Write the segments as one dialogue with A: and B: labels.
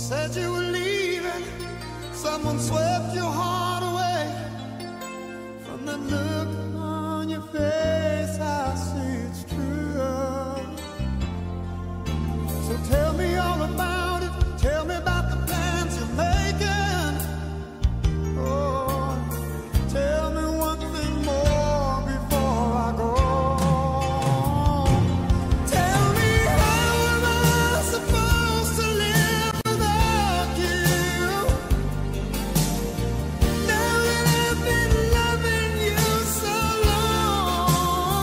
A: said you were leaving. Someone swept your heart away. From that look on your face, I see it's true. So tell me all about it. Tell me about the plans you're making. Oh, tell me one thing more before I go. Tell me, how am I supposed to live without you? Now that I've been loving you so long.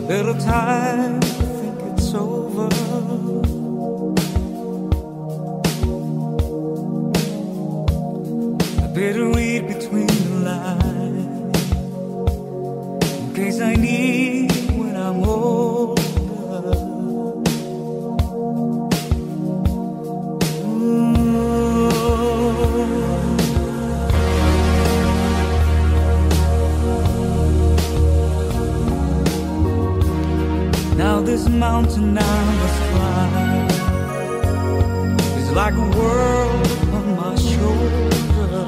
A: little time to think it's over. I better read between the lines in case I need when I'm older. Now this mountain I must climb is like a world upon my shoulder.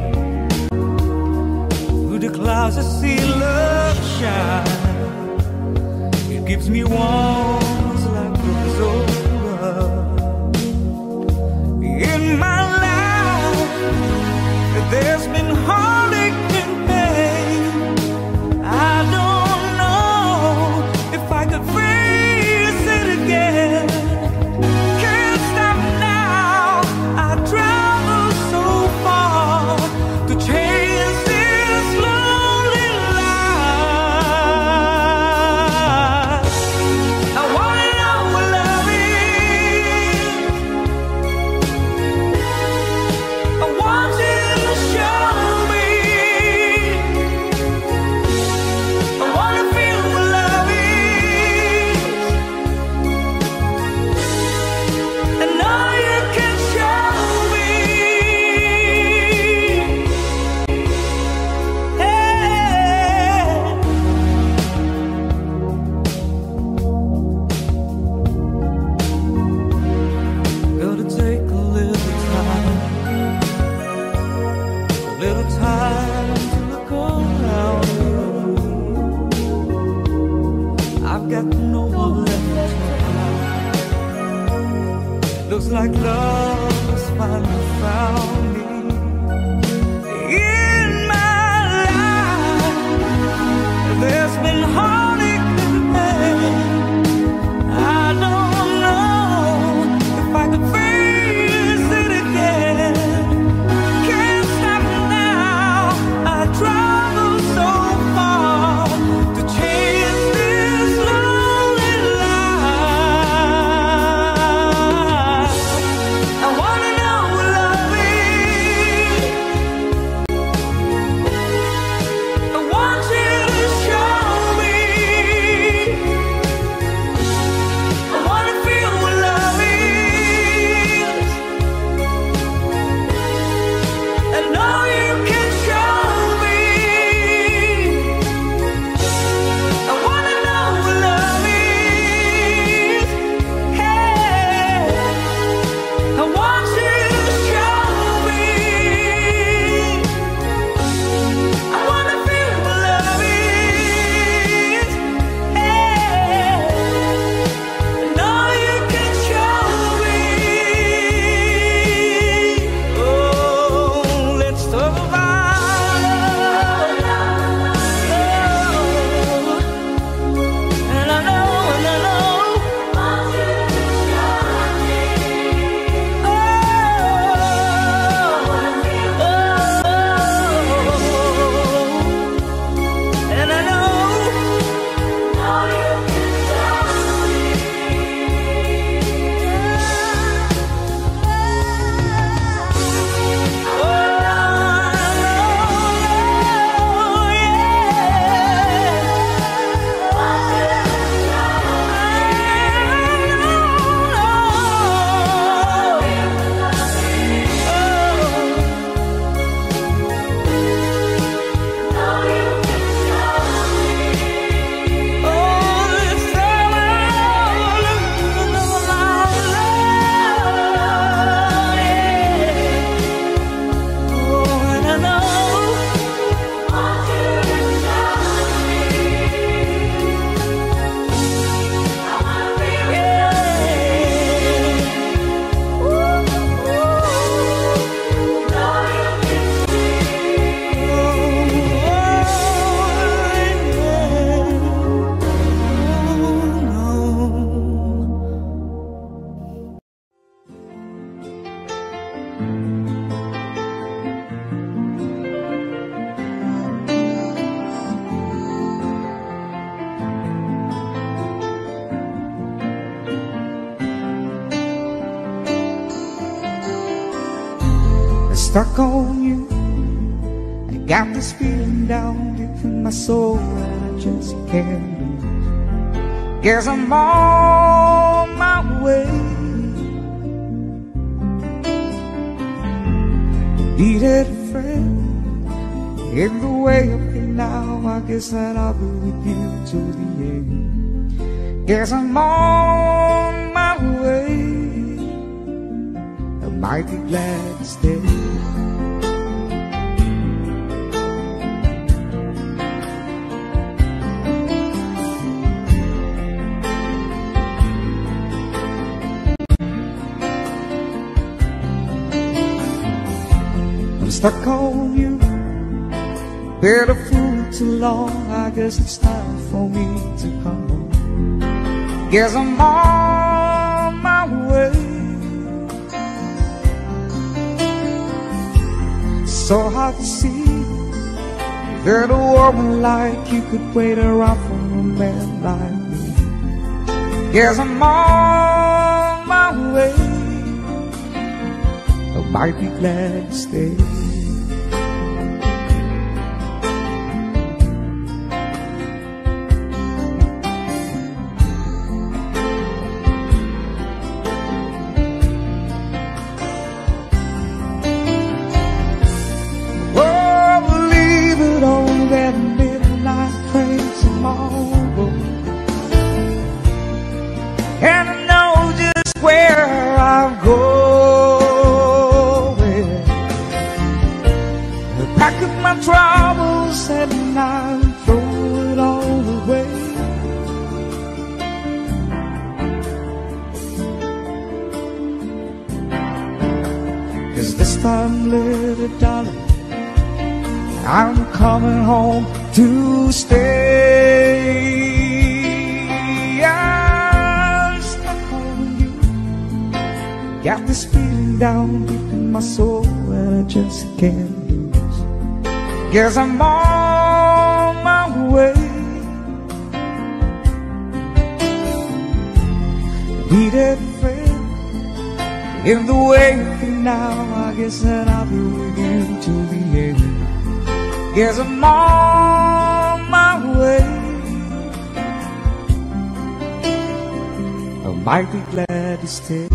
A: Through the clouds I see love shine. It gives me warmth like it's over. In my life there's been heartache and pain. I don't know if I could face it again. Can't stop now. I travel so far to chase this lonely life. I wanna know what love is. I want you to show me. I wanna feel what love is. I know you can show me. Hey. Gotta take a little time to look around me. I've got no one left to hide. Looks like love has finally found me. In my life there's been heartache and pain. I don't know if I could face it again. Can't stop now. I travel so far to chase this lonely life. I wanna know what love is. stuck on you. I got this feeling down deep in my soul and I just can't lose. Guess I'm on my way. Needed a friend in the way up here now. I guess that I'll be with you to the end. Guess I'm on my way. I might be glad to stay. I'm stuck on you. Been a fool too long. I guess it's time for me to come home. Guess I'm on my way. So hard to see that a woman like you could wait around for a man like me. Guess I'm on my way. I might be glad to stay. And I know just where I'm going. I pack up my troubles and I throw it all away. Cause this time, little darling, I'm coming home to stay. Got this feeling down deep in my soul and I just can't lose. Guess I'm on my way. Needed a friend in the waiting now. I guess that I'll be with you till the end. Guess I'm on my way. I might be glad to stay.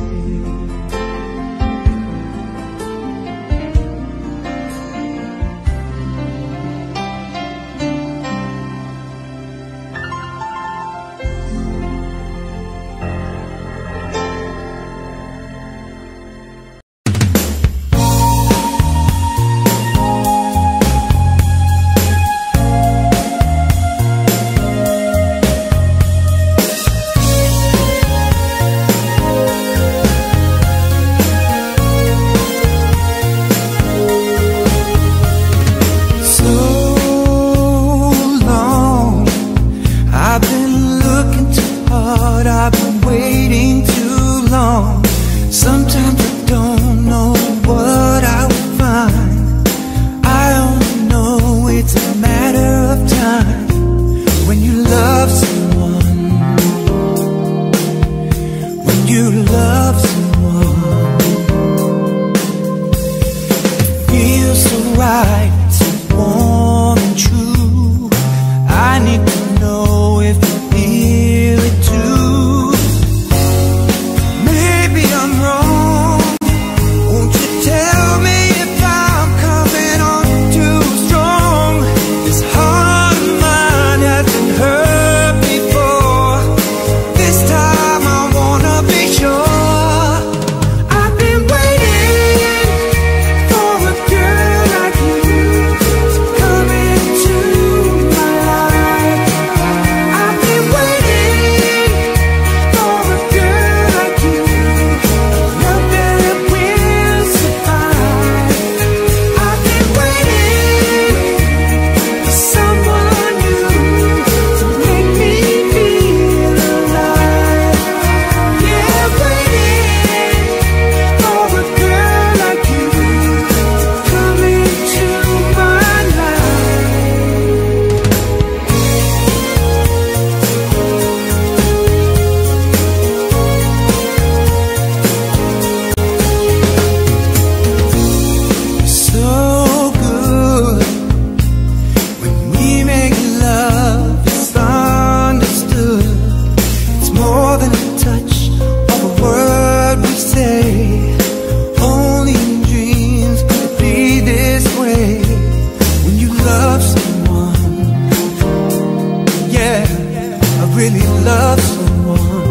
A: really love someone.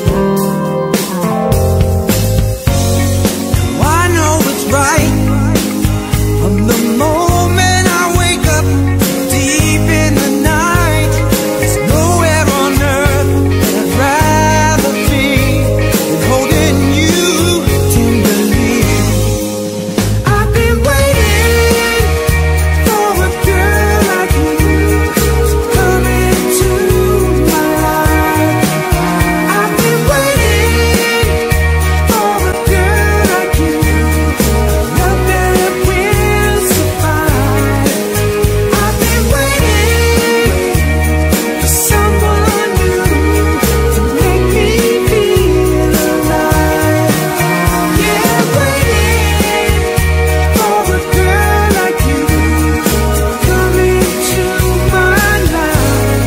A: I know it's right from the moment I wake up deep in the night. There's nowhere on earth that I'd rather be than holding you tenderly. I've been waiting for a girl like you to come into my life. I've been waiting for a girl like you, love that will survive. I've been waiting for someone new to make me feel alive. Yeah, waiting for a girl like you to come into my life.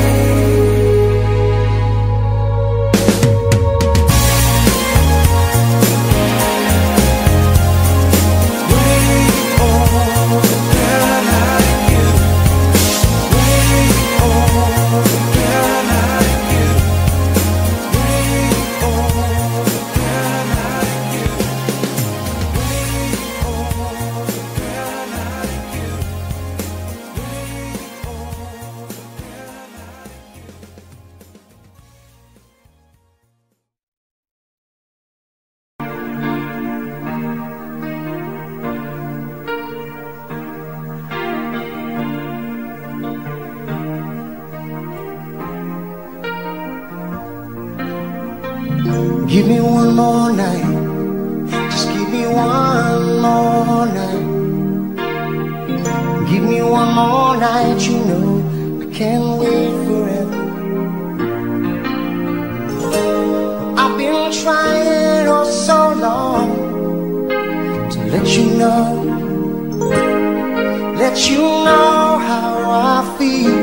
B: Give me one more night, just give me one more night. Give me one more night, you know I can't wait forever. I've been trying oh so long to let you know how I feel.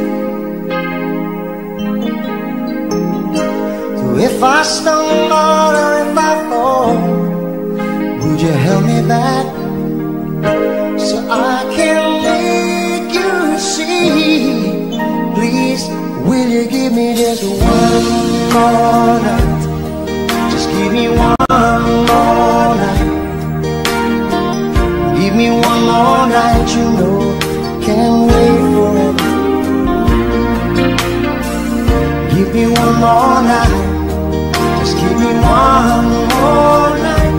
B: So if I stumble or if I fall, would you help me back so I can make you see? Please, will you give me just one more night? Just give me one more night. Give me one more night, you know, can't wait forever. Give me one more night. Just give me one more night.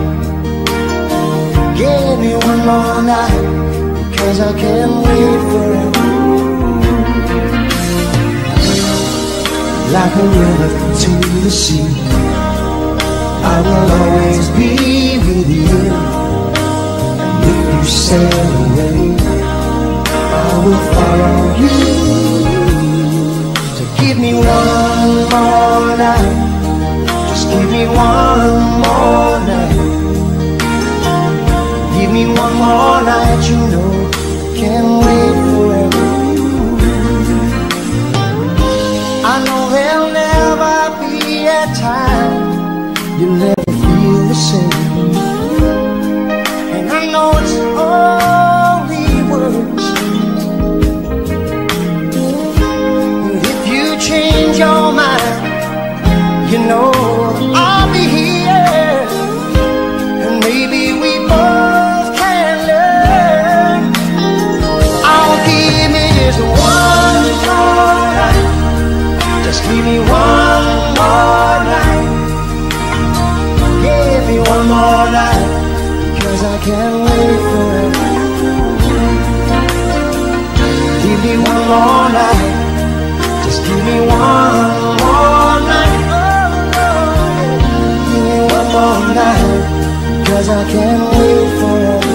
B: Give me one more night, because I can't wait forever. Like a river to the sea, I will always be with you. And if you sail away, I will follow you. So give me one more night. Just give me one more night. Give me one more night, you know, can't wait forever. I know there'll never be a time you'll never feel the same. And I know it's only words, but if you change your mind, you know I'll be here, and maybe we both can learn. I'll give me just one more night. Just give me one more night. Give me one more night, because I can't wait forever. Give me one more night. Just give me one more night. Give me one more night, because I can't wait forever.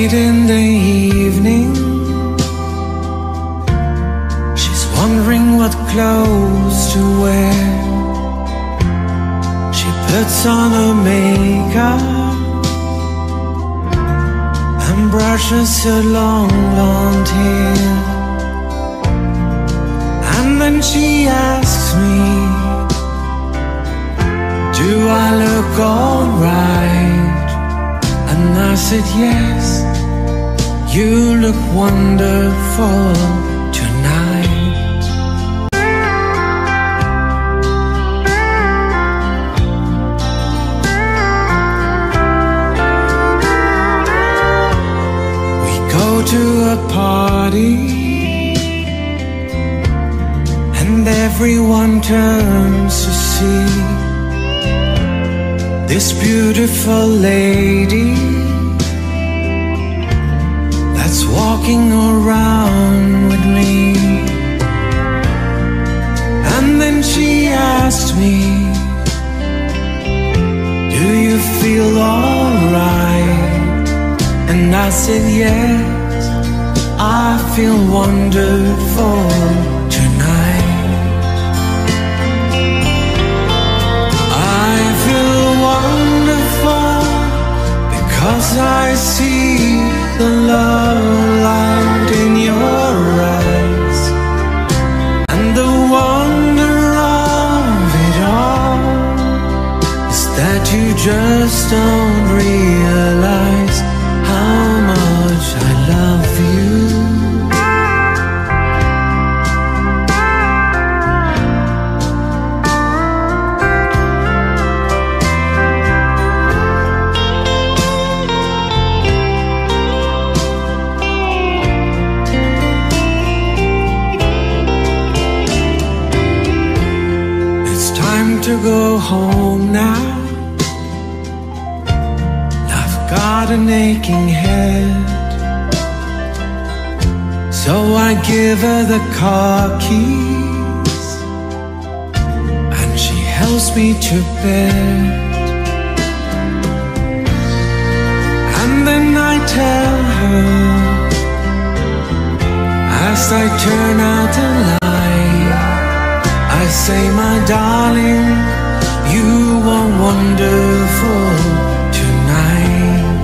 C: late in the evening, she's wondering what clothes to wear. She puts on her makeup and brushes her long blonde hair. And then she asks me, do I look alright? And I said yes, you look wonderful tonight. We go to a party and everyone turns to see this beautiful lady that's walking around with me. And then she asked me, do you feel alright? And I said yes, I feel wonderful tonight. I feel wonderful because I see the love light in your eyes, and the wonder of it all is that you just don't realize how much I love you. To go home now, I've got an aching head, so I give her the car keys and she helps me to bed. And then I tell her, as I turn out the light, I say, my darling, you are wonderful tonight.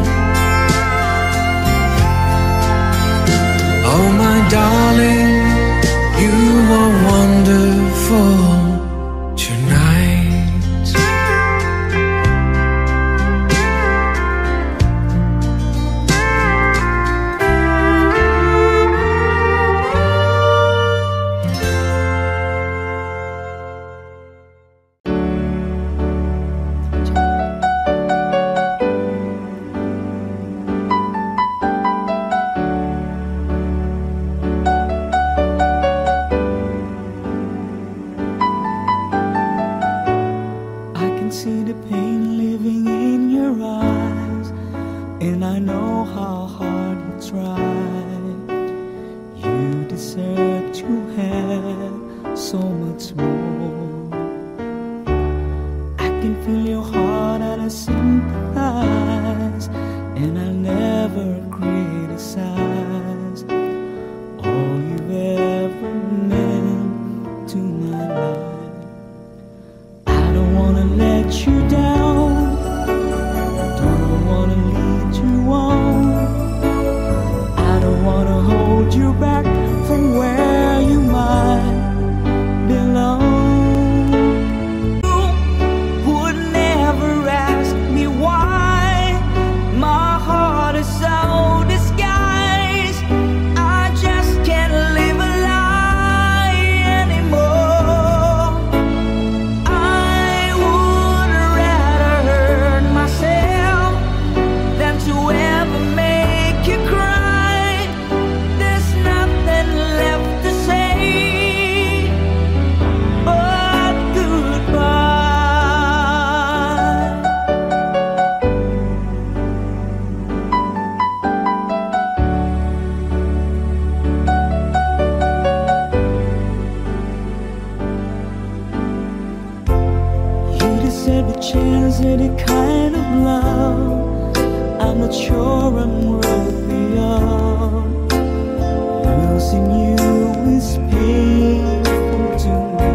C: Oh, my darling, you are wonderful tonight.
D: chance any kind of love. I'm not sure I'm worthy
A: Losing you is painful to me.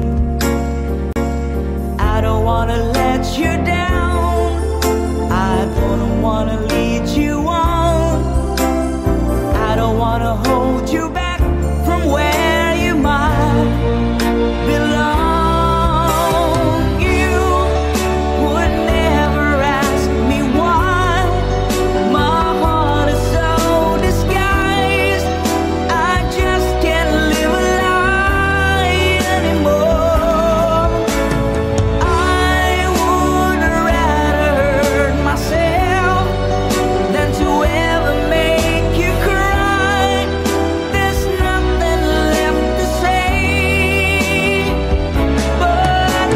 A: I don't wanna let you down, I don't wanna lead you on, I don't wanna hold you back from where you might belong. You would never ask me why. My heart is so disguised, I just can't live a lie anymore. I would rather hurt myself than to ever make you cry. There's nothing left to say but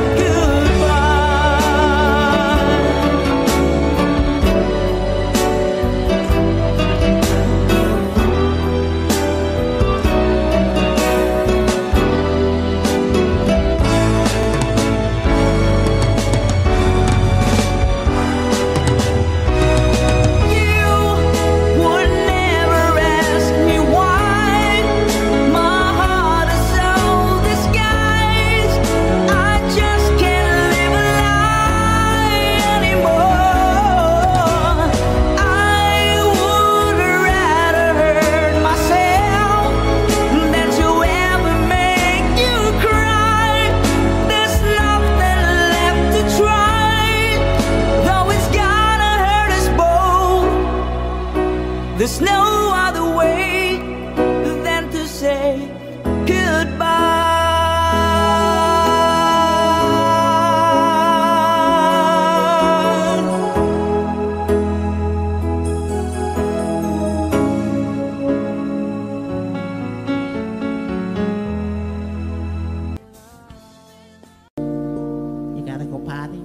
A: goodbye. You would never ask me why. My heart is so disguised, I just can't live a lie anymore. I would rather hurt myself than to ever make you cry. There's nothing left to try, though it's gonna hurt us both. There's no other way than to say goodbye.
D: You gotta go potty.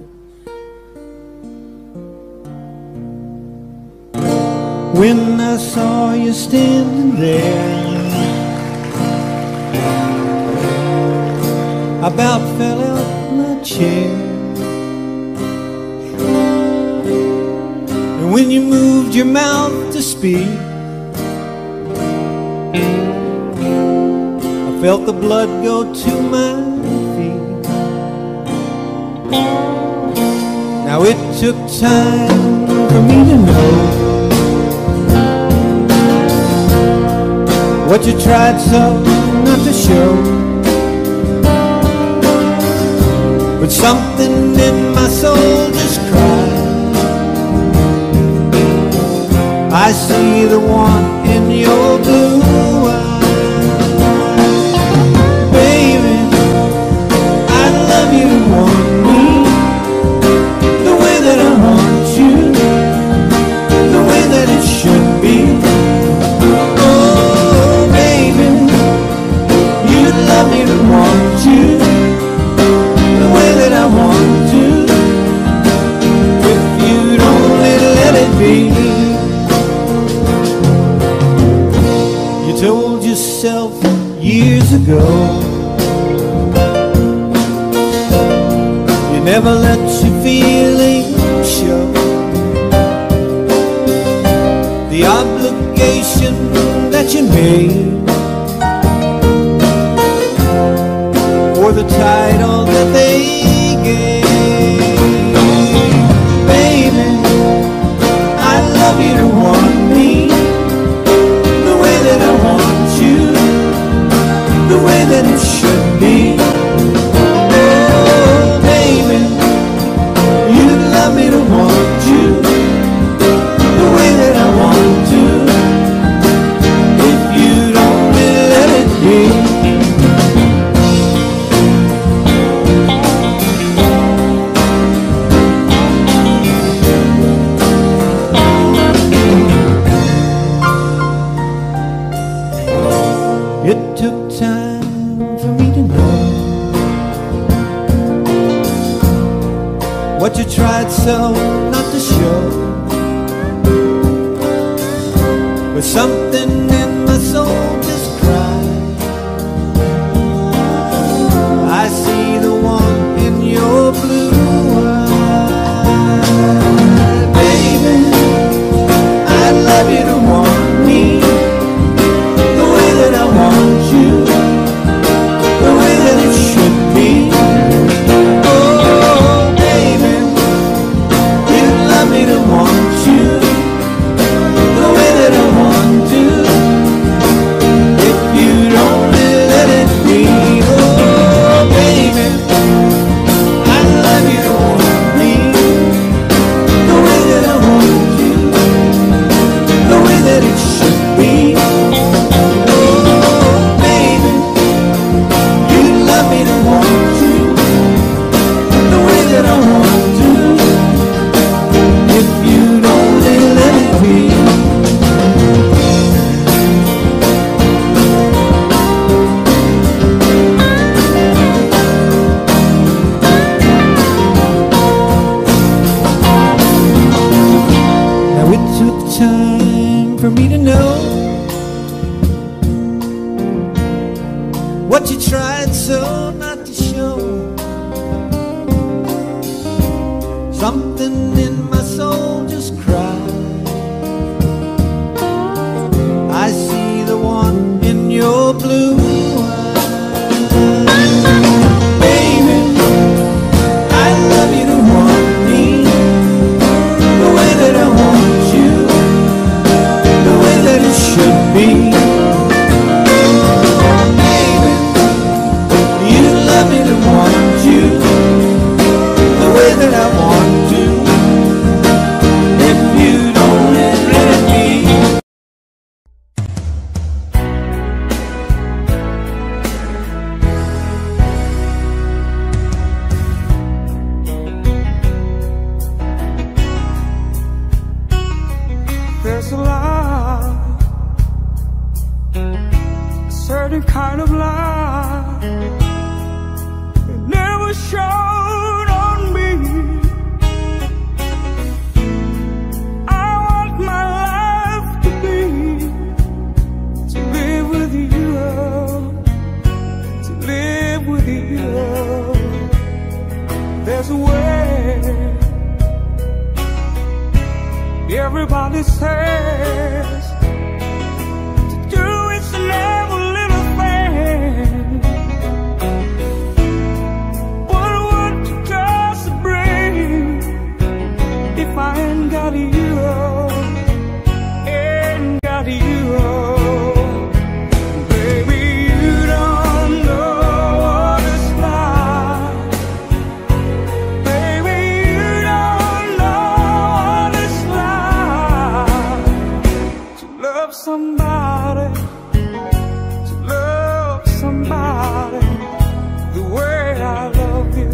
C: When I saw you standing there, I about fell out my chair. And when you moved your mouth to speak, I felt the blood go to my feet. Now it took time for me to know what you tried so not to show, but something in my soul just cried. I see the one in your blue eyes. Baby, I'd love you to want me the way that I want you, the way that it should be. Love me to want you the way that I want to, if you'd only let it be. You told yourself years ago you never let your feelings show. The obligation that you made, or the title that they gave. Baby, I'd love you to want me the way that I want you, the way that it should be. Oh, baby, you'd love me to want you the way that I want to, if you'd only let it be. It took time for me to know what you tried so not to show, but something in my soul just cried. I see the one in your blue eyes. Baby, I'd love you to want me but you tried so not to show. Something in my soul just cried. I see the one in your blue eyes. Baby, I'd love you to want me the way that I want you, the way that it should be. Baby, you'd love me to want you the way that I want to. If you'd only let me.
A: There's a love, a certain kind of love it never showed on me. I want my life to live with you, to live with you. There's a way. Everybody says to do is to never little thing. But what does it bring if I ain't got you? Ain't got you. Baby, you don't know what it's like. Baby, you don't know what it's like to love somebody the way I love you.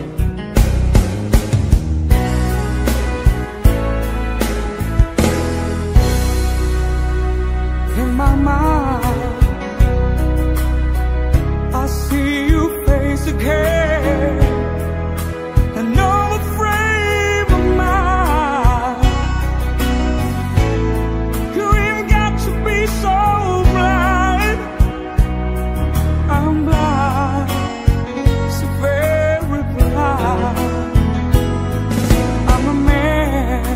A: In my mind, I see you face again, another frame of mind. You ain't got to be so blind. I'm blind, so very blind. I'm a man.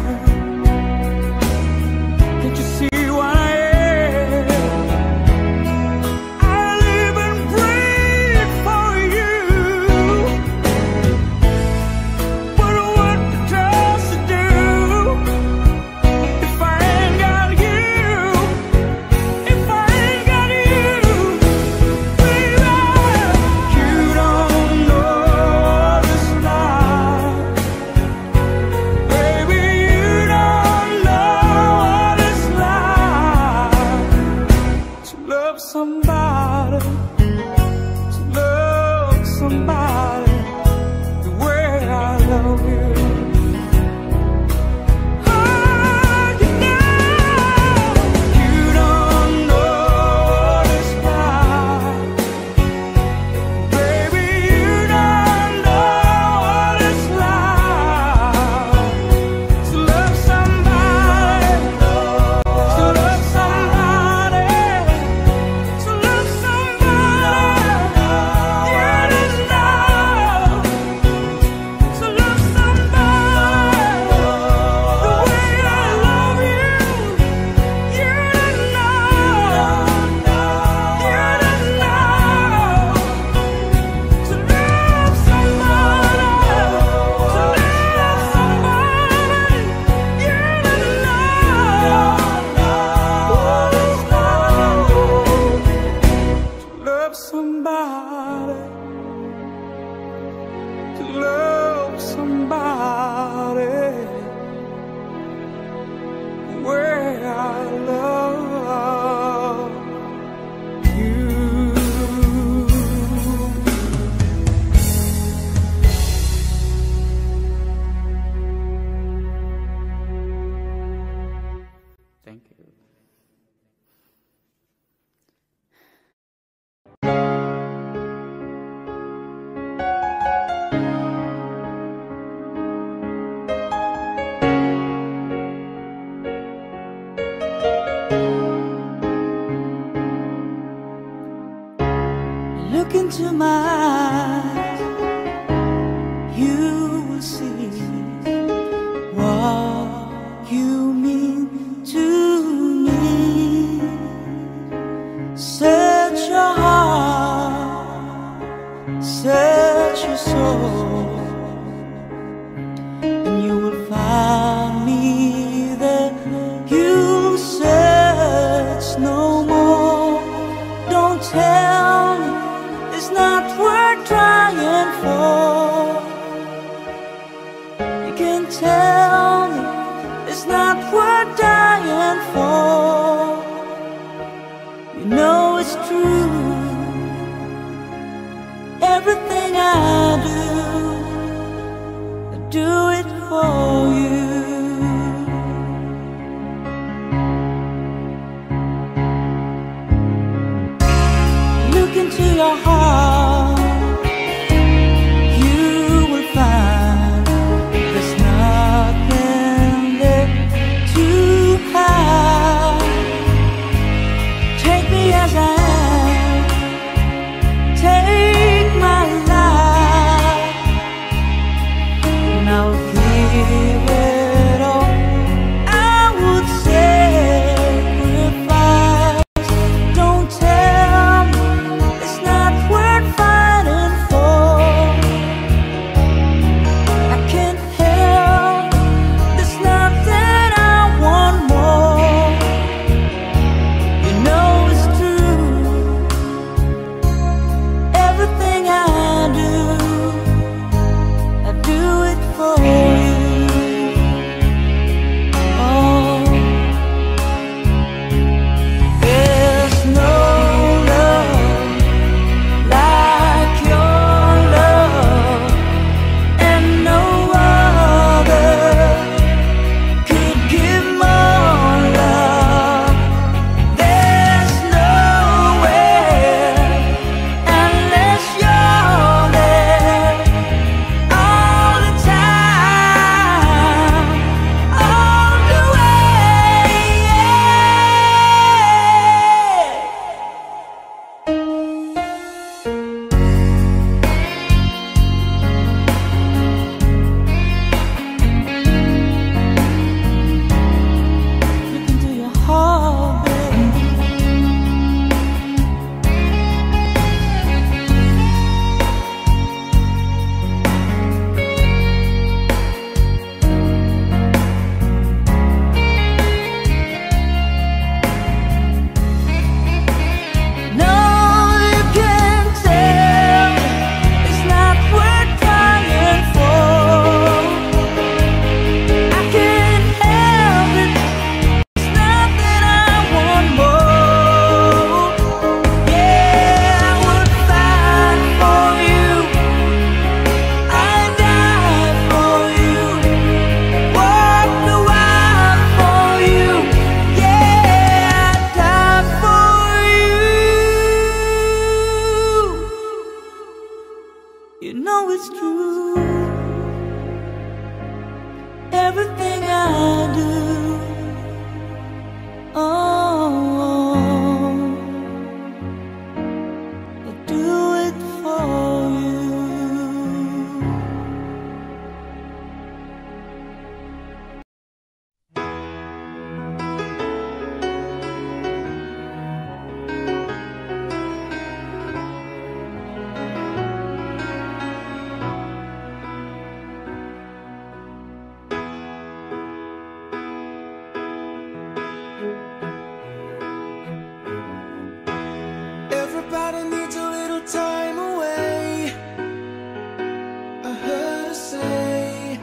A: Can't you see what I am? I live and breathe for you. But what does it do if I ain't got you? If I ain't got you, baby, you don't know what it's like. Baby, you don't know what it's like to love somebody the way I love you. Oh, you don't know what it's like. Baby, you don't know what it's like to love somebody, to love somebody, to love somebody. You don't know to love somebody the way I love you. You don't know, you don't know to love somebody, to love somebody. You don't know to love somebody, to love somebody where I love you. Thank you. into my eyes, you will see what you mean to me. Search your heart, search your soul, and you will find me there. You'll search no more. Don't tell me it's not worth trying for. You can tell me it's not worth dying for. You know it's true. Everything I do it for you. Look into your heart, you will find there's nothing there to hide. Take me as I am, take my life, and I'll give it all. I would sacrifice. Don't tell me it's not worth fighting for. I can't help, there's nothing I want more. You know it's true. Everything I do it for you. Oh, there's no love like your love, and no other could give more love. There's nowhere unless you're there all the time, all the way. Look into your heart, baby. No, you can't tell me it's not worth trying for. I can't help it, it's nothing I want more. Yeah, I would fight for you, I'd die for you, walk the wild for you. Yeah, I'd die for you. You know it's true. Everything I do, oh, I do it for you.
C: Everybody needs a little time away, I heard her say,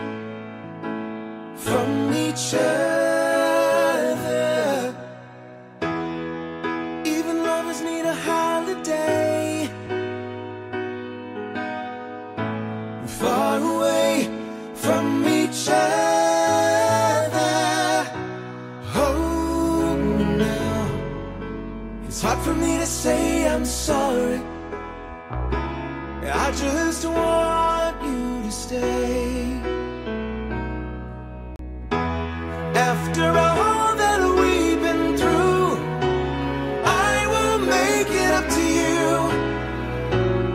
C: from each other. Even lovers need a holiday, far away from each other. Hold me now, it's hard for me to say I'm sorry. I just want you to stay. After all that we've been through, I will make it up to you.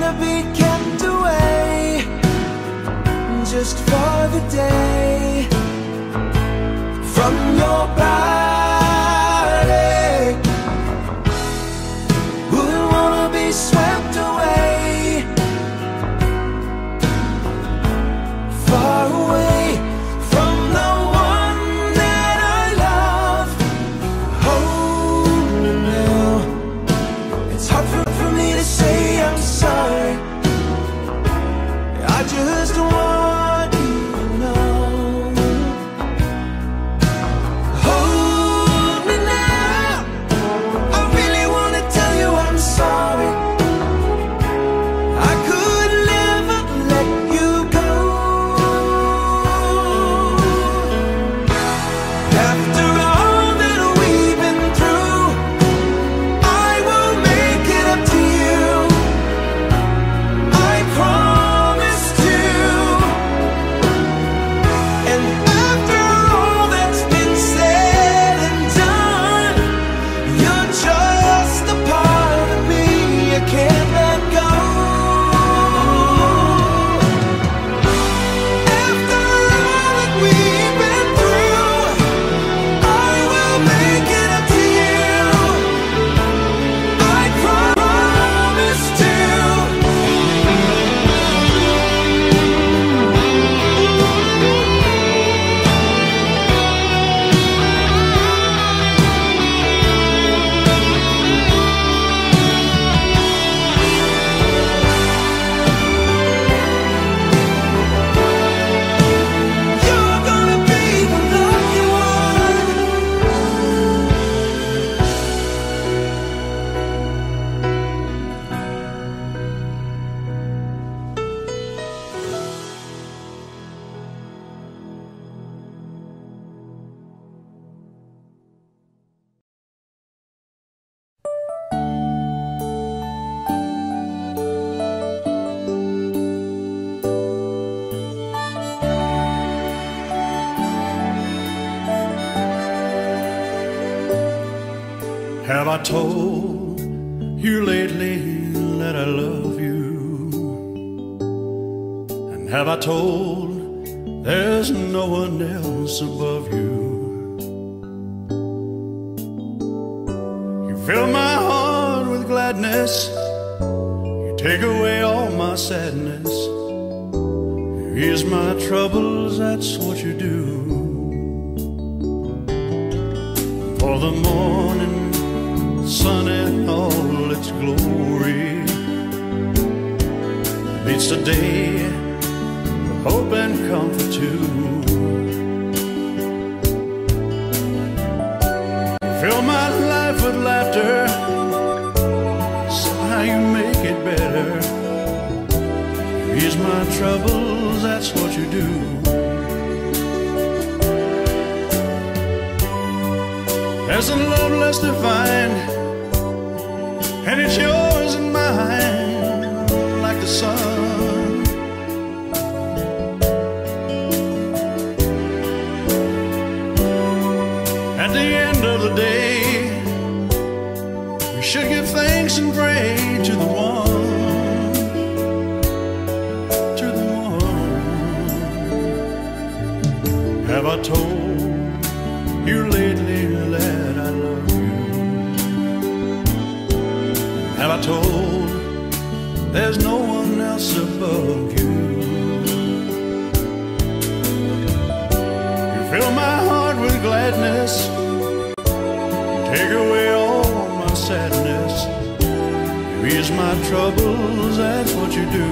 B: rather be kept away just for the day from your body. Wouldn't wanna be swept away, far away from the one that I love. Hold me now. It's hard for me to say I'm sorry. I just want you to know. Hold me now. I really want to tell you I'm sorry. I could never let you go. After all that we've been through, I will make it up to you. I promised you. And after all that's been said and done, you're just a part of me I can't let go. After all that we've been through, I will make it up to you. I promised you. You're gonna be the lucky one.
C: Have I told you lately that I love you? And have I told there's no one else above you? You fill my heart with gladness, you take away all my sadness, you ease my troubles, that's what you do. For the morning sun in all its glory meets the day with hope and comfort too. Fill my life with laughter, somehow you make it better. You ease my troubles, that's what you do. There's a love less defined, and it's yours and mine, like the sun. At the end of the day, we should give thanks and pray to the one, to the one. Have I told you lately that I love you? Have I told there's no one else above you? You fill my heart with gladness, take away all my sadness, you ease my troubles, that's what you do.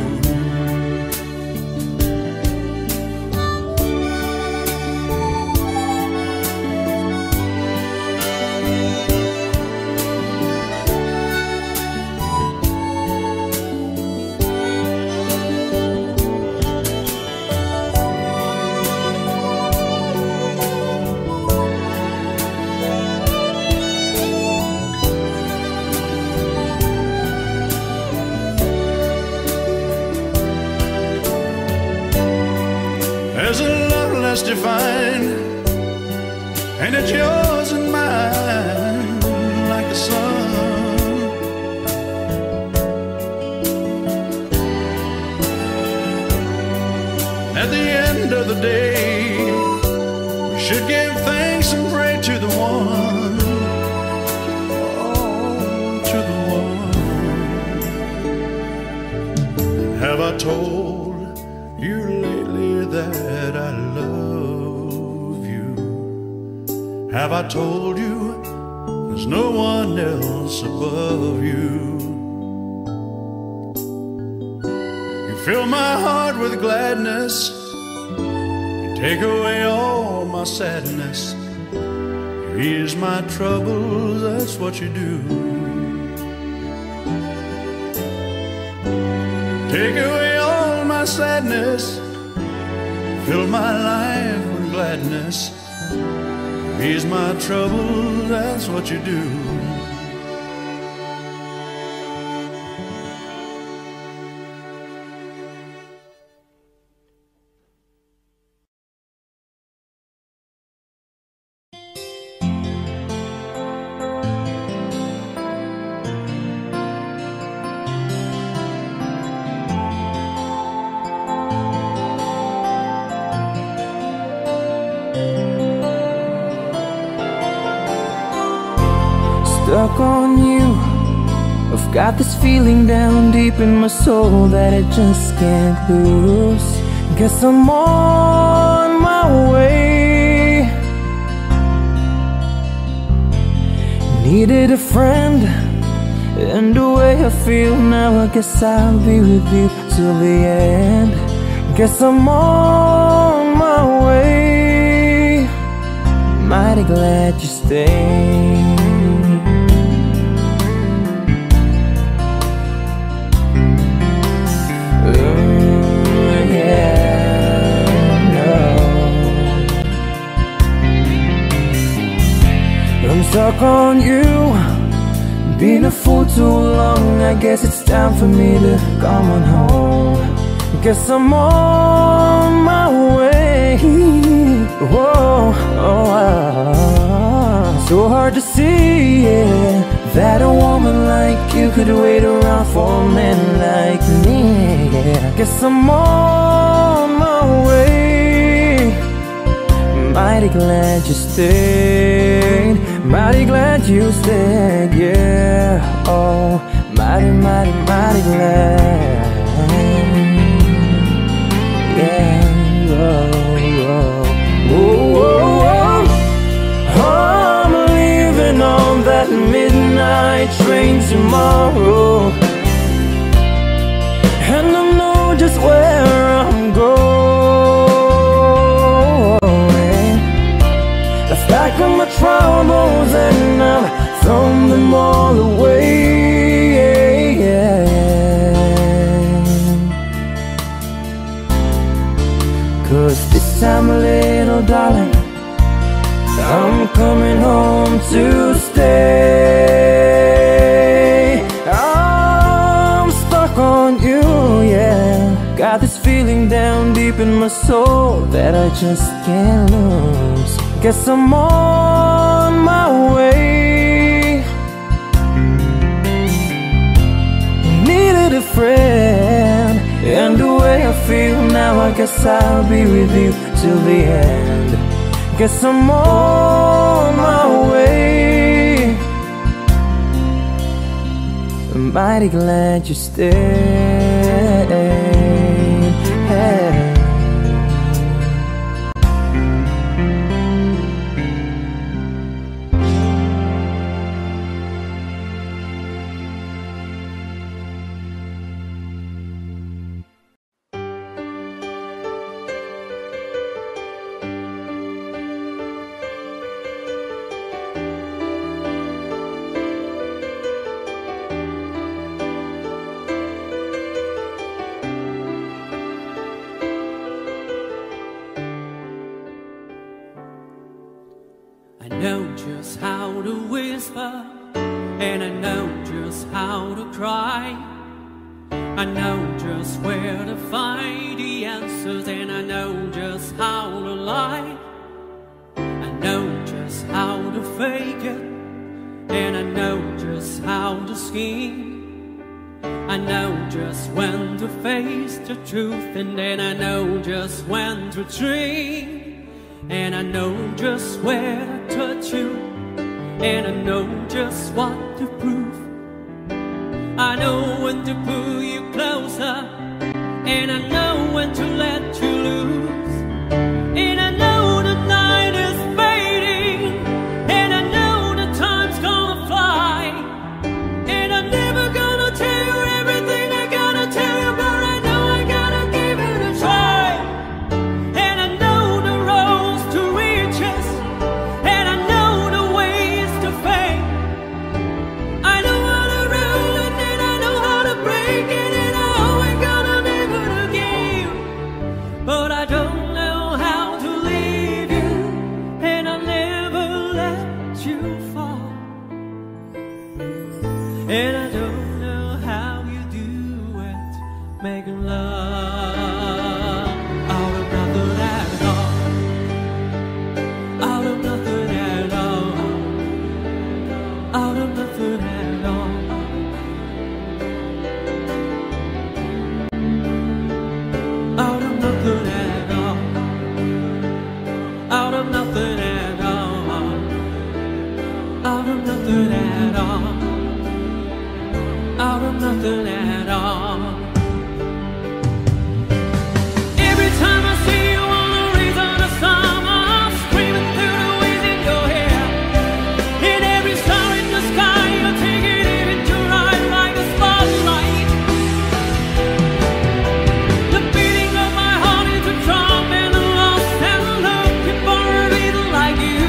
C: There's a love less defined, and it's yours and mine, like the sun. give thanks and pray to the one, oh, to the one. Have I told you lately that I love you? Have I told you there's no one else above you? You fill my heart with gladness, you take away all my sadness, you ease my troubles, that's what you do. Take away all my sadness, fill my life with gladness, ease my troubles, that's what you do.
A: Stuck on you, I've got this feeling down deep in my soul that I just can't lose. Guess I'm on my way. Needed a friend, and the way I feel now, I guess I'll be with you till the end. Guess I'm on my way. Mighty glad you stayed. I'm stuck on you, been a fool too long. I guess it's time for me to come on home. Guess I'm on my way. Whoa, oh, so hard to see, yeah, that a woman like you could wait around for a man like me, yeah. Guess I'm on my way. Mighty glad you stayed. Mighty glad you stayed, yeah. Oh, mighty, mighty, mighty glad. Yeah, oh, oh, oh, oh. I'm leaving on that midnight train tomorrow, and I know just where I'm going. I've packed up my troubles and I've thrown them all away, yeah, yeah. 'Cause this time, little darling, I'm coming home to stay. I'm stuck on you, yeah. Got this feeling down deep in my soul that I just can't lose. Guess I'm on my way. Needed a friend, and the way I feel now, I guess I'll be with you till the end. Guess I'm on my way. I'm mighty glad you stayed, hey.
E: I know just how to whisper, and I know just how to cry. I know just where to find the answers, and I know just how to lie. I know just how to fake it, and I know just how to scheme. I know just when to face the truth, and then I know just when to dream. and I know just where to touch you, and I know just what to prove. I know when to pull you closer, and I know when to let you loose. And I know the night is fading, and I know the time's gonna fly, and I'm never gonna tell you everything I gotta tell you, but I know I gotta give it a try. And I know the roads to riches, and I know the ways to fame. I know how to rule it, and I know how to break it, and I always gotta live it again. But I don't know how to leave you, and I'll never let you fall. And I don't know how you do it, making love out of nothing at all, out of nothing at all, out of nothing at all, out of nothing at all, out of nothing at all, out of nothing at all, out of nothing at all. Every time I see you on the rays of the summer, I'm screaming through the waves in your hair. And every star in the sky, you're taking it into ride like a spotlight. The beating of my heart is a drum, and I'm lost and looking for a reason like you.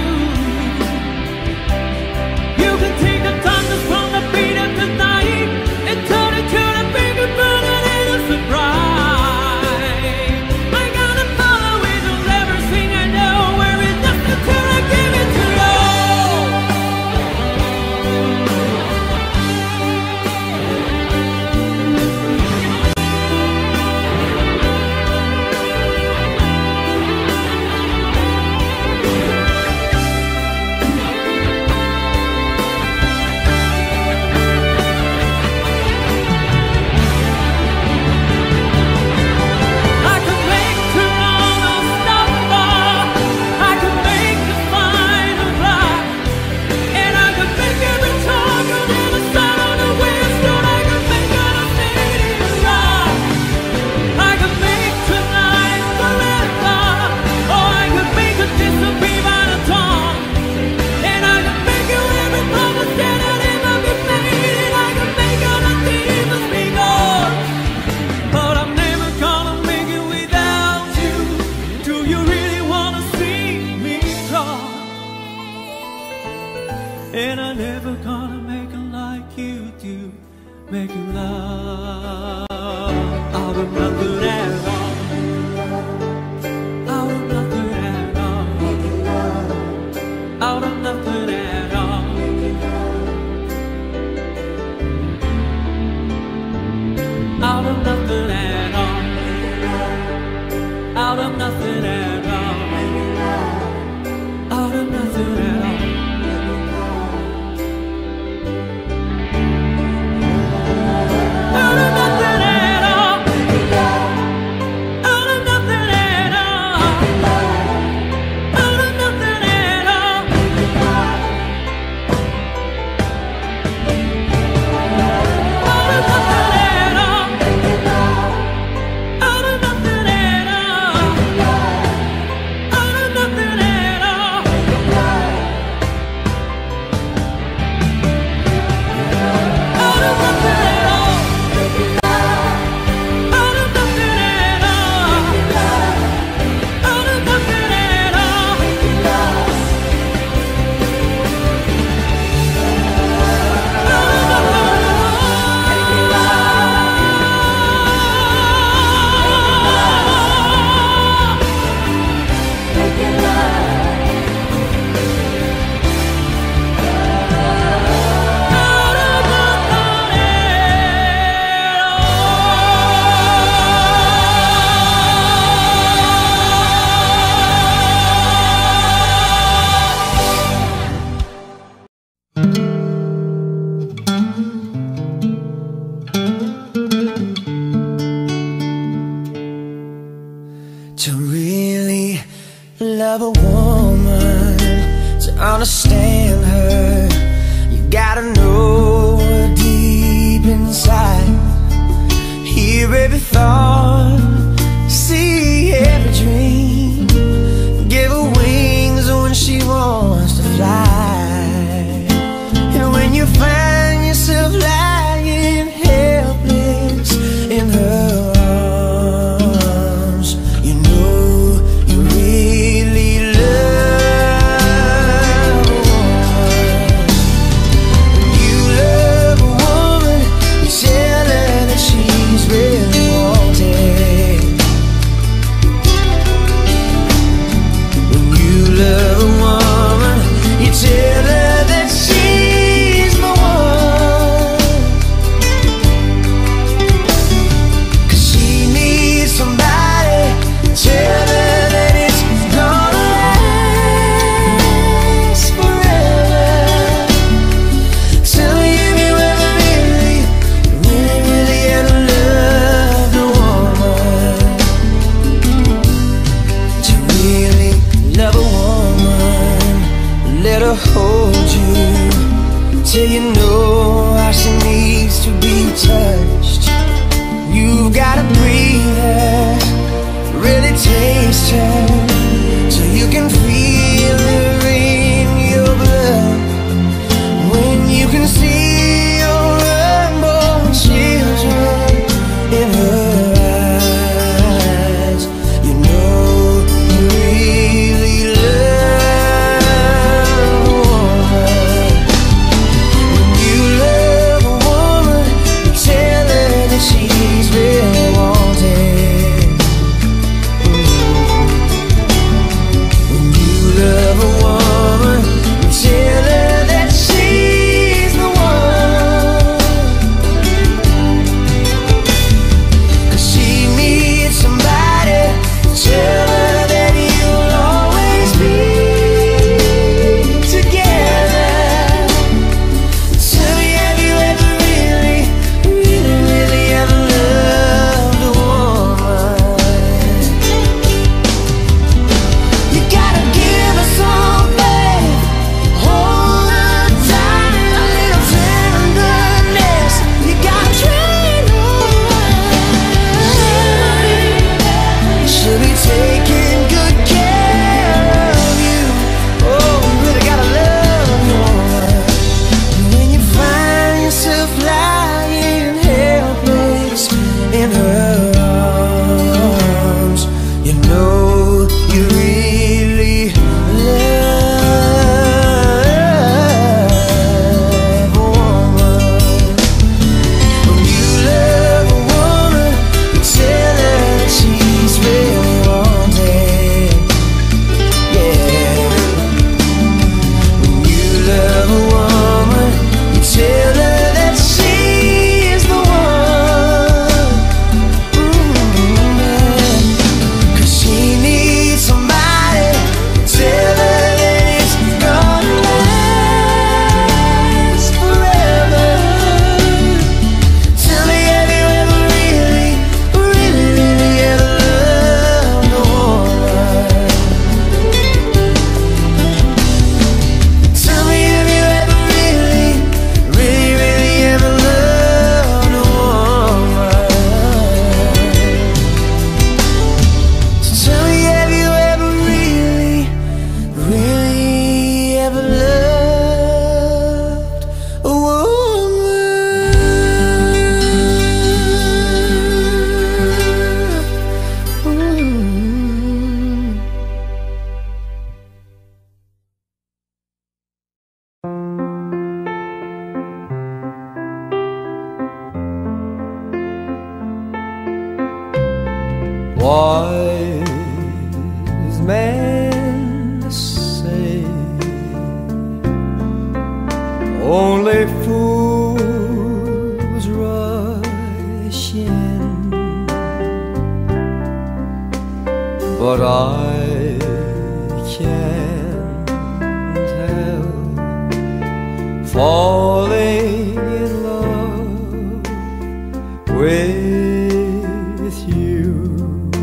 E: You can take the thunders from the beat of the night and turn it to the bigger, burning innocent bride. I gotta follow it on everything I know, where it's nothing till I give it to you. I could make tomorrow unstoppable. I could make the final fly, and I could make every target in the sun on the west, and I could make all the stadium rock. I could make tonight forever, or I could make it disappear by the dawn. And I could make you every promise that I'd ever be made, and I could make all the demons be gone. But I'm never gonna make it without you. Do you really wanna see me cry? And I'm never gonna make it like you do, making love out of nothing at all, out of nothing at all, out of nothing at all, out of nothing at all, out of nothing at all, out of nothing at all. Out of nothing at all.
B: understand her. You gotta know her deep inside. Hear every thought, see every dream. Give her wings when she wants to fly. And when you find yourself lying helpless in her arms, you know you really love a woman. When you love a woman, you tell her that she's really wanted. When you love a woman, you tell her that she's the one. 'Cause she needs somebody to tell her that it's gonna last forever. Tell me if you ever really, really, really ever loved a woman. To really love a woman, let her hold you till you know how she needs to be touched. You've gotta breathe her, really taste her, so you can feel her in your blood. When you can see your unborn children in her eyes, you know you really love a woman. When you love a woman, you tell her that she's really wanted. When you love a woman, you tell her that she's the one. 'Cause she needs somebody to tell her that you'll always be together. Tell me, have you ever really, really, really ever loved a woman? You gotta give her something, hold her tight, a little tenderness. You gotta train her. She'll be taking good care of you. Oh, you really gotta love your woman. And when you find yourself lying helpless in her arms, you know you really love a woman. When you love a woman, you tell her that she's really wanted. Yeah. When you love a woman, you tell her that she's the one. 'Cause she needs somebody to tell her that it's gonna last forever. Tell me, have you ever really, really, really ever loved a woman? Tell me, have you ever really, really, really ever loved a woman? So tell me, have you ever really, really ever loved a woman?
A: Wise men say only fools rush in, but I can't help falling in love with you.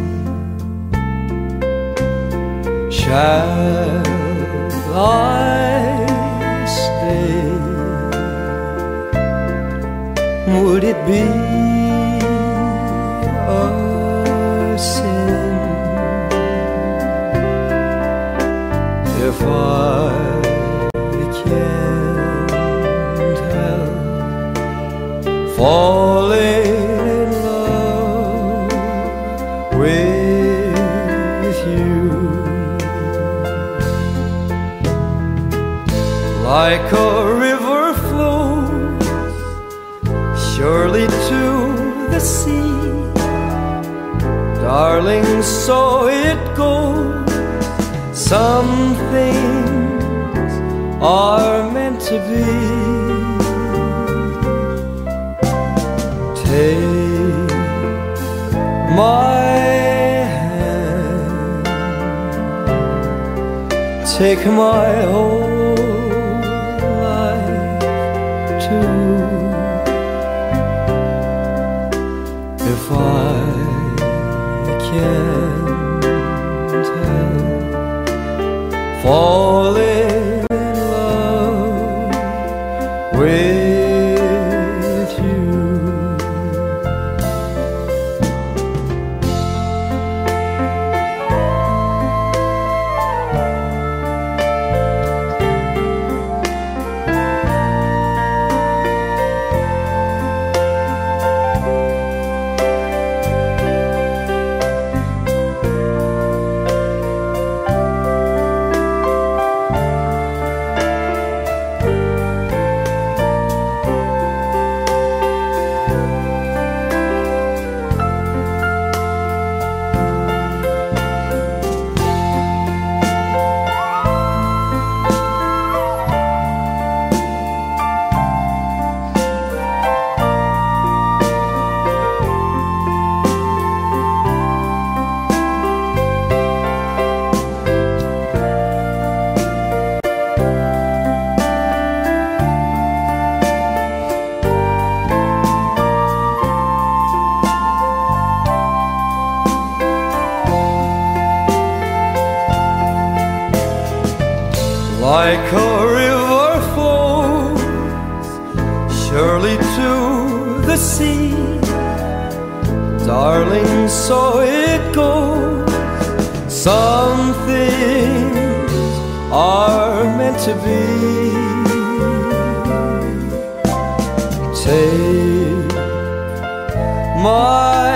A: Shall I
B: would it be a sin if I can't help falling in love with you? Like a river flows surely to the sea, darling, so it goes. Some things are meant to be. Take my hand, take my whole life too. If I can't help falling in love with you. Like a river flows surely to the sea, darling, so it goes. Some things are meant to be. Take my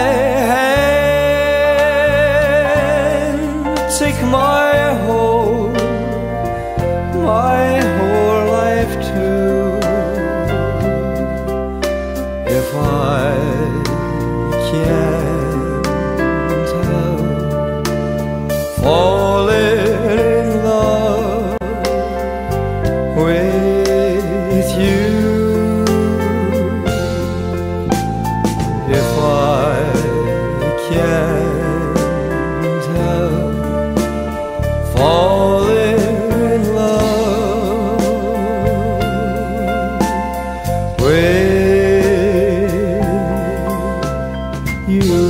B: hand, take my whole life too. If I can't help falling in love with you, if I can't help falling in love with you.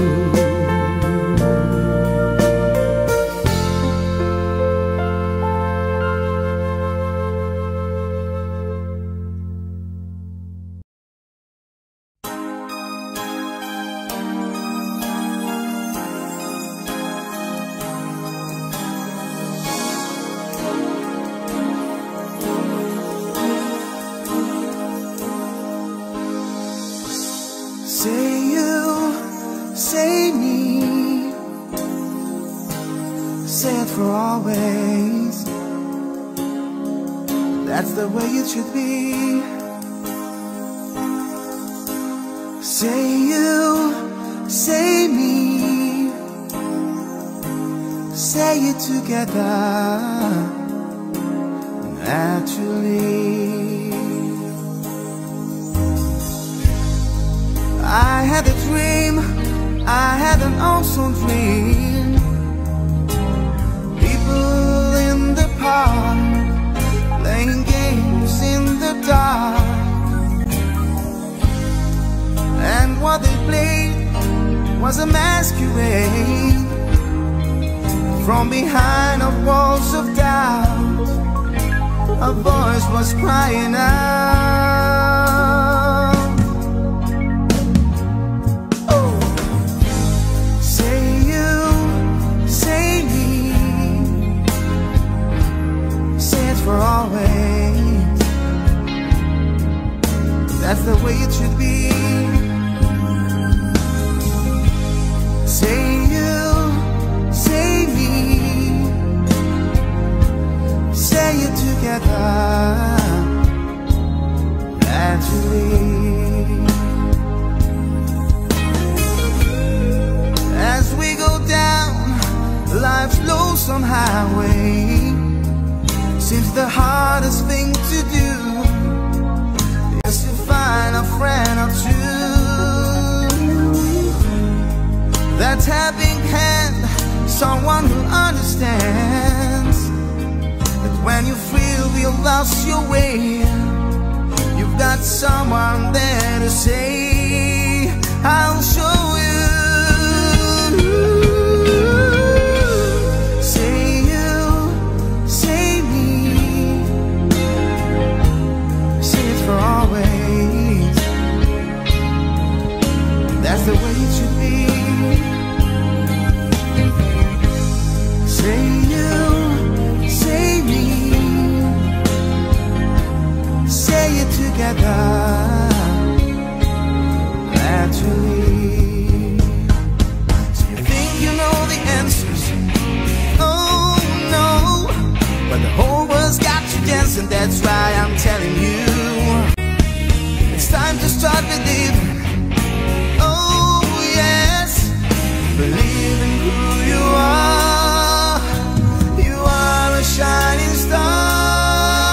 F: Say you, say me, say it for always. That's the way it should be. Say you, say me, say it together, naturally. I had a dream, I had an awesome dream. People in the park, playing games in the dark. And what they played was a masquerade. From behind the walls of doubt, a voice was crying out. always. That's the way it should be. Say you, say me, say it together, naturally. As we go down life's lonesome highway, seems the hardest thing to do is to find a friend or two that's having hand, someone who understands that when you feel you lost your way, you've got someone there to say, I'll show you. Say you, say me, say it for always. That's the way it should be. Say you, say me, say it together, naturally. So you think you know the answers? Oh no, but the whole world's got you dancing. That's why I'm telling you, it's time to start believing. Oh yes, believe in who you are. You are a shining star.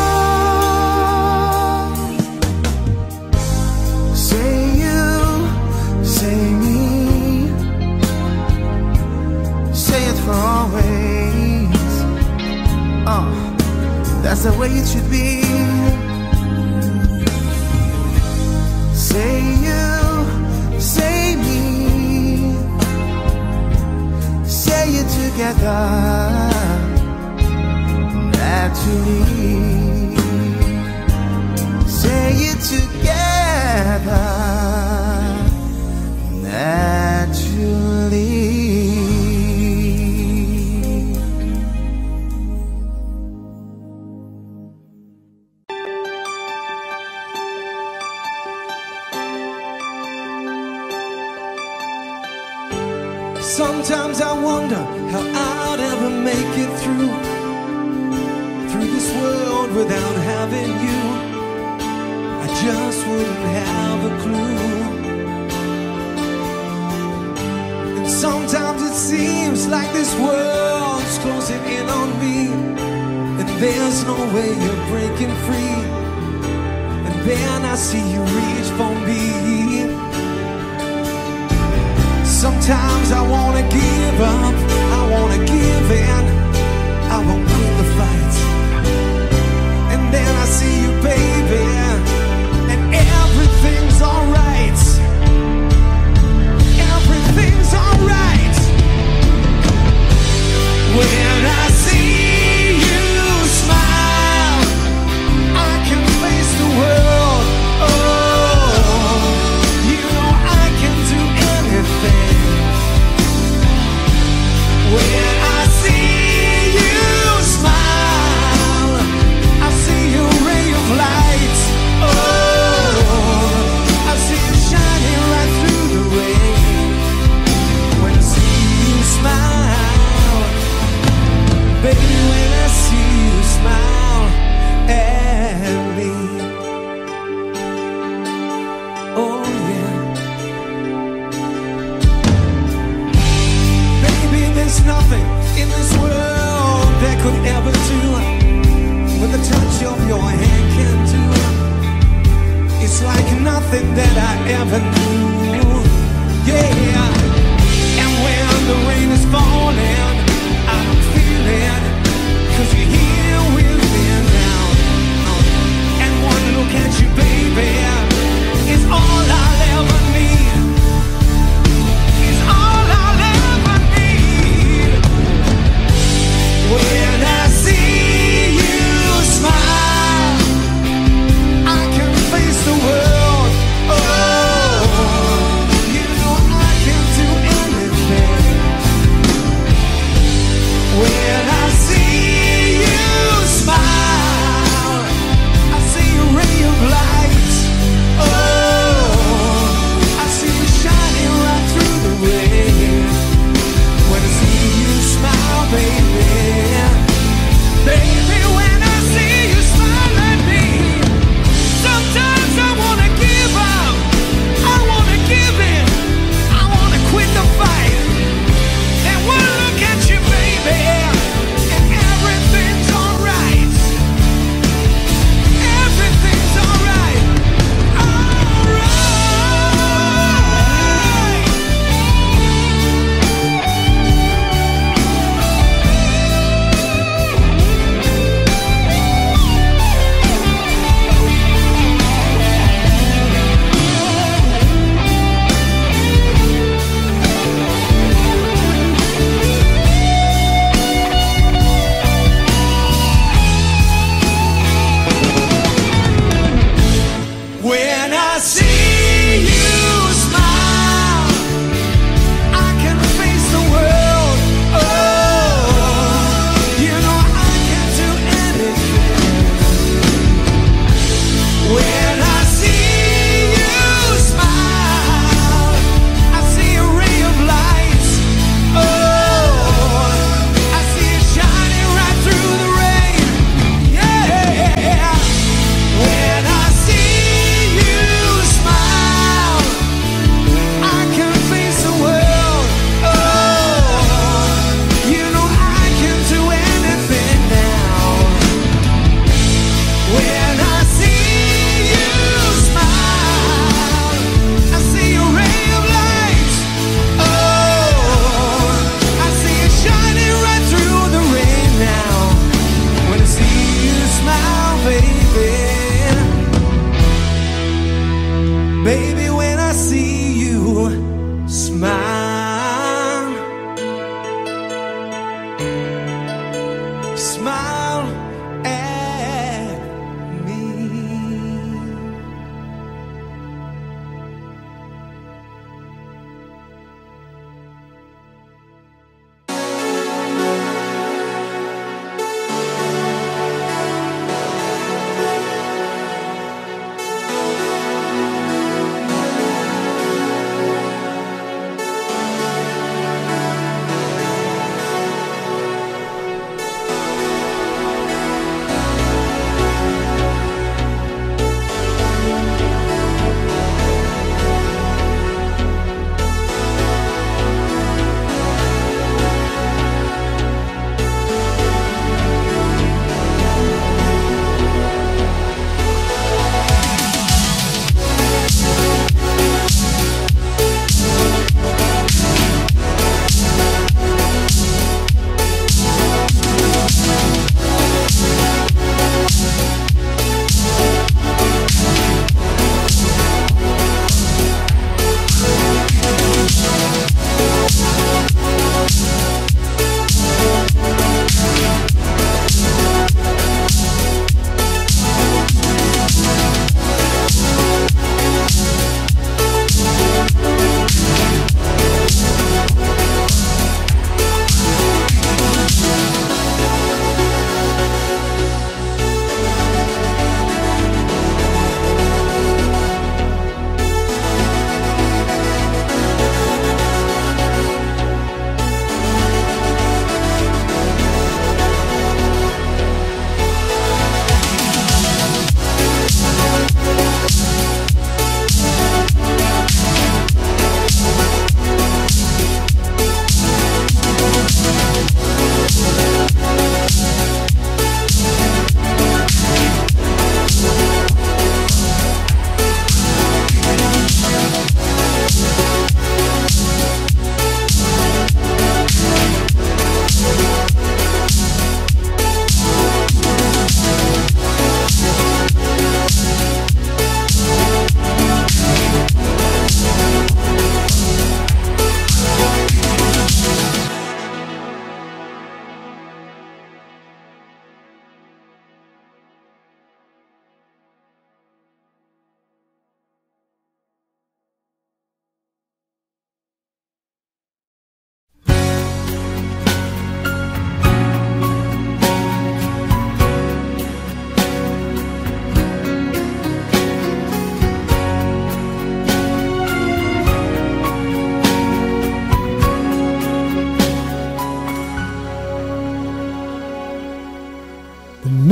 F: Say you, say me, say it for always. That's the way it should be. Say you, say me, say it together, naturally. Say it together, naturally.
C: Sometimes I wonder how I'd ever make it through this world without having you. I just wouldn't have a clue. And sometimes it seems like this world's closing in on me, and there's no way you're breaking free. And then I see you reach for me. Sometimes I wanna give up, I wanna give in, I won't quit the fight. And then I see you, baby, and everything's alright. Everything's alright. When I see you smile, I can face the world. Oh, you know I can do anything. When I see you smile, I see a ray of light. Oh, I see you shining right through the rain. When I see you smile, baby, when I see you smile at me. Oh yeah. There's nothing in this world that could ever do what the touch of your hand can do. It's like nothing that I ever knew. Yeah. And when the rain is falling, I'm feeling, 'cause you're here with me now. And one look at you, baby, is all I'll ever need. Is all I'll ever need. When I see you smile, I can face the world. Oh, you know I can do anything. When I see you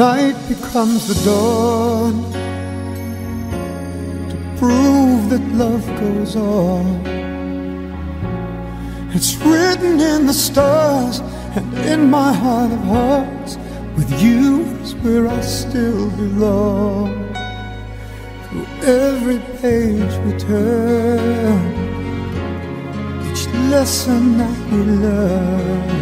B: night becomes the dawn to prove that love goes on. It's written in the stars and in my heart of hearts, with you is where I still belong. Through every page we turn, each lesson that we learn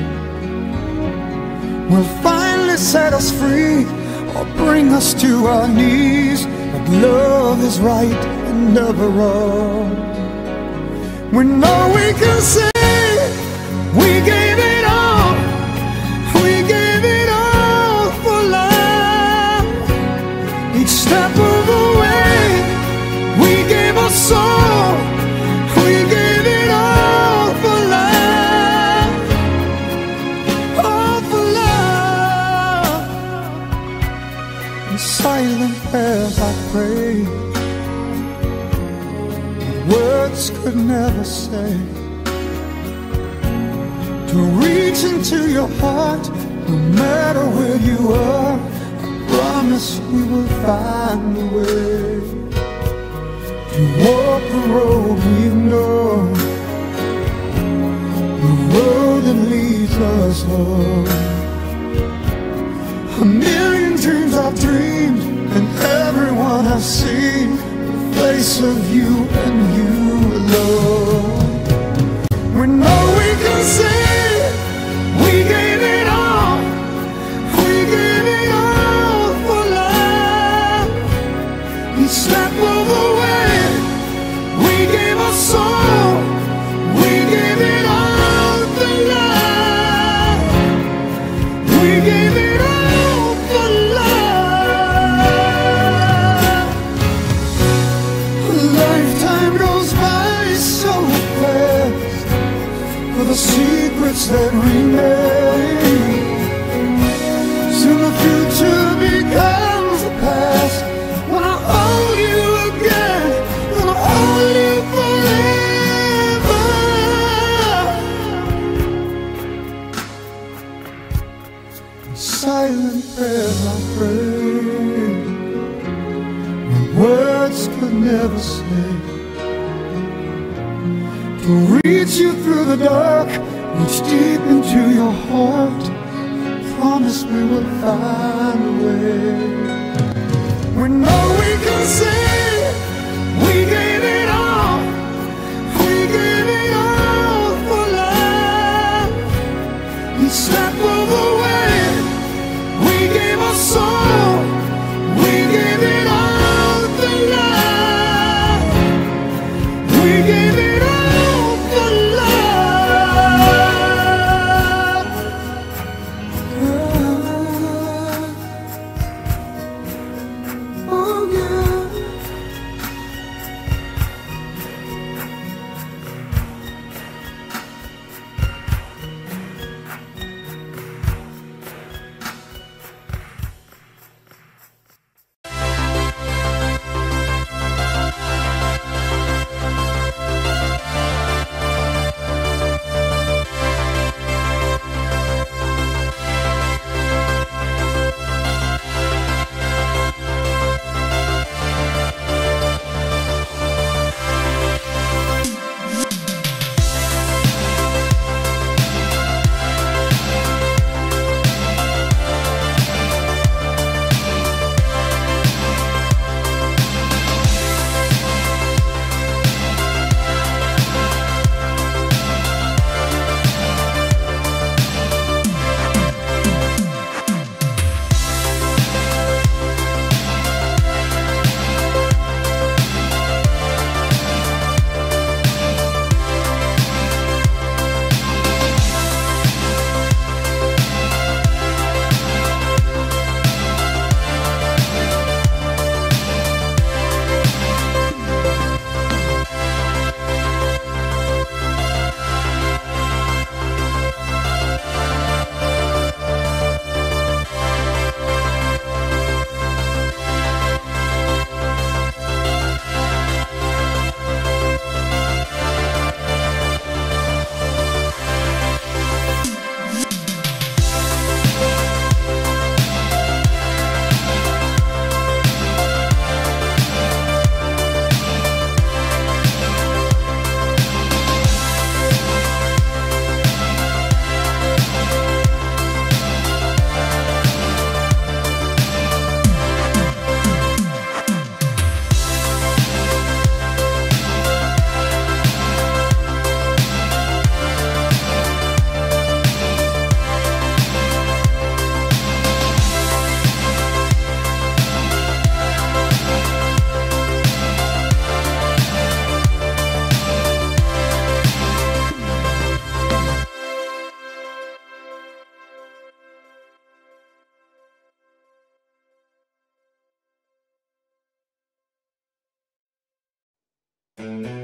B: will finally set us free or bring us to our knees. But love is right and never wrong. We know we can say we gave it all. We gave it all for love. Each step of the way, we gave our soul. We gave it all for love. All for love. In silent prayers I pray, words could never say, to reach into your heart, no matter where you are. I promise we will find a way to walk the road we've known, the road that leads us home. A million dreams I've dreamed, and everyone I've seen, the face of you and you alone. We know we can say we gave it all. We gave it all for love. Each step of the way, we gave our soul. We gave it all for love. We gave it all for love. A lifetime goes by so fast, for the secrets that remain. Soon the future becomes the past. When I hold you again, when I hold you forever. In silent prayers I pray, my words could never say, to reach you through the dark, reach deep into your heart. Promise we will find a way. We know we can say we gave it all. We gave it all for love. Each step of the way, we gave our soul. We gave it all for love. We gave it all for love.
F: Thank you.